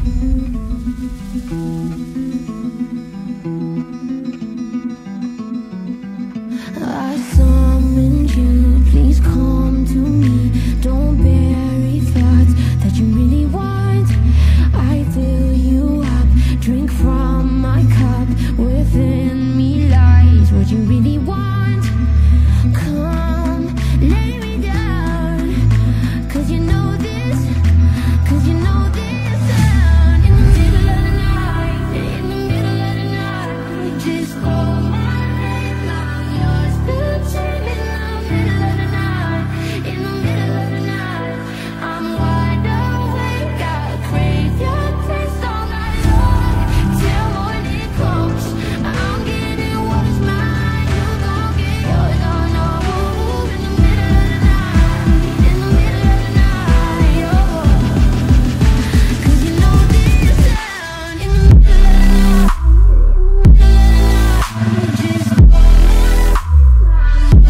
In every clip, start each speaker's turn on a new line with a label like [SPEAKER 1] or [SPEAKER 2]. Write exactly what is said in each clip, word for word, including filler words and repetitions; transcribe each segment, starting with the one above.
[SPEAKER 1] I summoned you, please come to me. Don't bury thoughts that you really want. I fill you up, drink from my cup. Within me lies what you really want. Come, lay me down, cause you know this, cause you know this sound. In the middle of the night, in the middle of the night, just call my name, I'm yours. Picture me in the middle of the night, in the middle of the night. I'm wide awake, I crave your taste all night long. Till morning comes, I'm getting what is mine. You gon' get yours, oh no. In the middle of the night, in the middle of the night, oh. Cause you know this sound. In the middle of the night, just call my name, I'm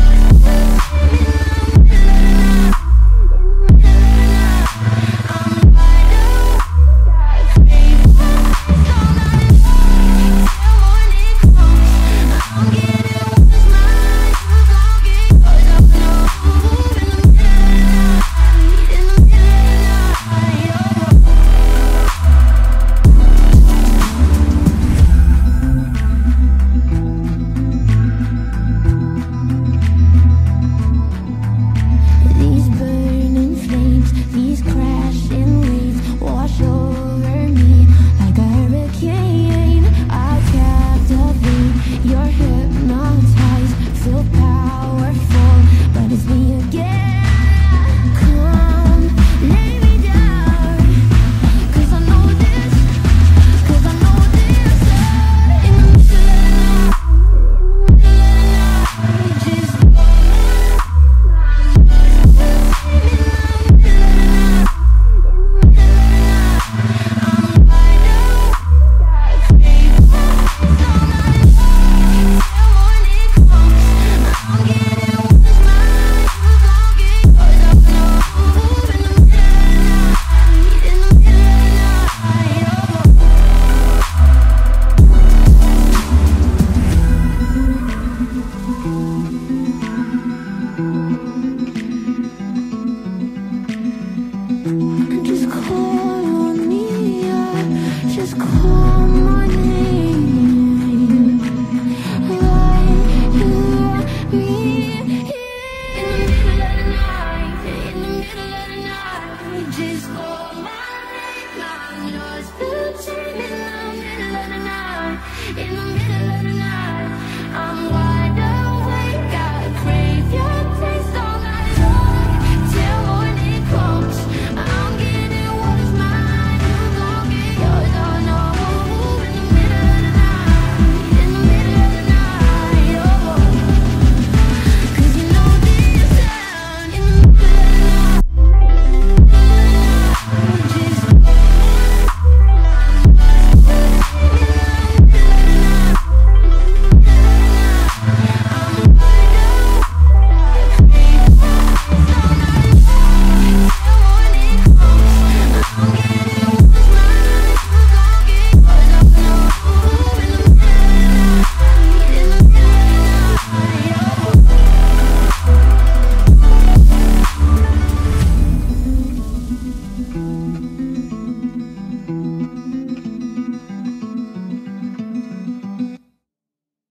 [SPEAKER 1] wide awake, I crave your taste all night long. Till morning comes, I'm getting what is mine. You gon' get yours, oh no. In the middle of the night, in the middle of the night, these burning flames, these crashing waves wash over me like a hurricane. I'll captivate, you're hypnotized, feel powerful, but it's me again. Come, lay me down, cause I know this, cause I know this sound. In the middle of the night, just call my just call on me, yeah. Just call my name. Like you want me in the middle of the night, in the middle of the night. Just call my name, I'm yours. Picture me in the middle of the night, in the middle